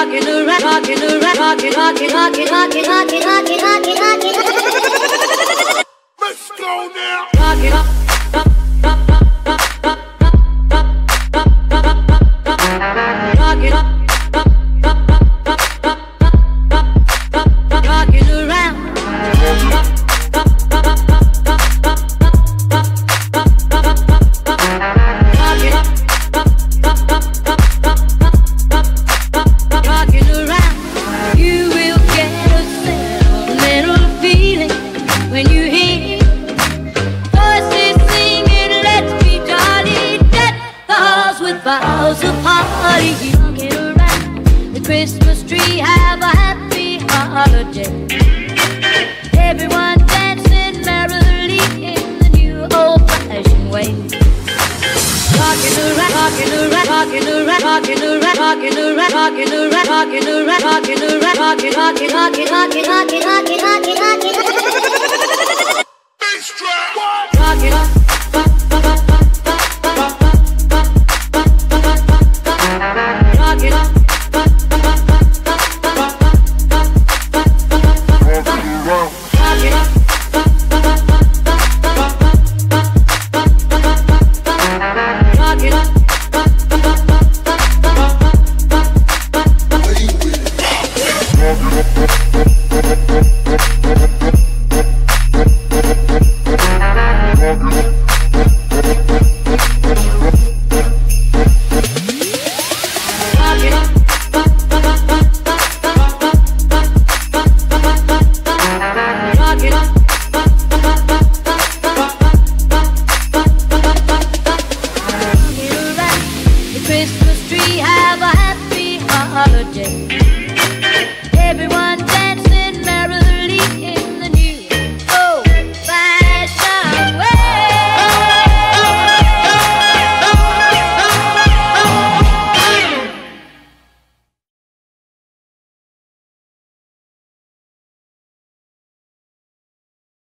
Let's go now. Boughs of holly, rocking around the Christmas tree. Have a happy holiday. Everyone dancing merrily in the new old-fashioned way. Rocking around, rocking around, rocking around, rocking around, rocking around, rocking around, rocking around, rocking around, rocking, rocking, rocking, rocking, rocking, rocking, rocking, rocking.